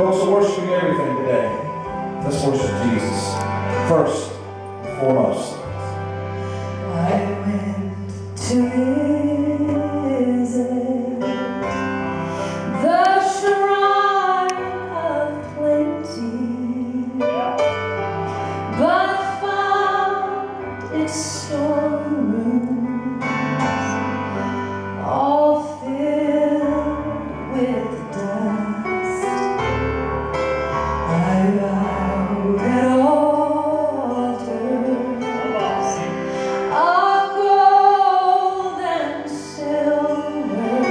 Folks are worshiping everything today. Let's worship Jesus first and foremost. I went to visit the shrine of plenty, but found its storeroom all filled with dust. I bowed at altars of gold and silver,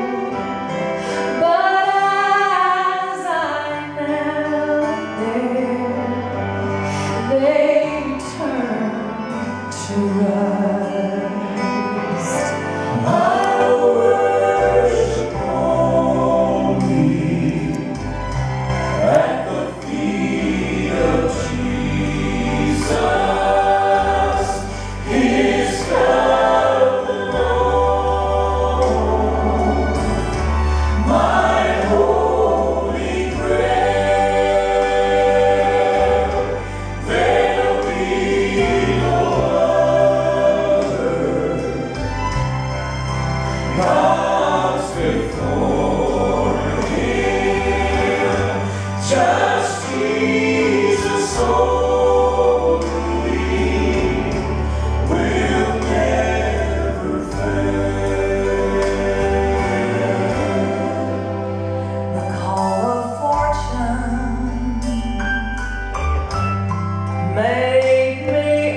but as I knelt there, they turned to rust. I worship only at the feet of Jesus, His love alone, my holy grail. There'll be no other. God's before Him, just Jesus only will never fail. The call of fortune made me a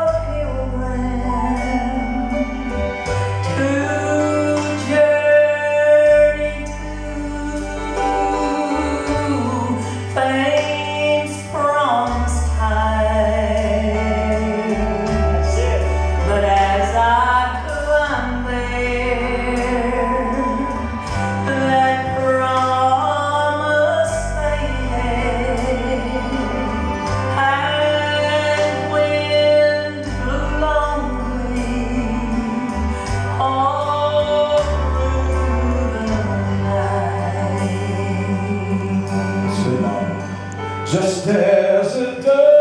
pilgrim to journey to fame's promised heights. But as I climbed there, that promise faded, and wind blew lonely all through the night. Just as it does.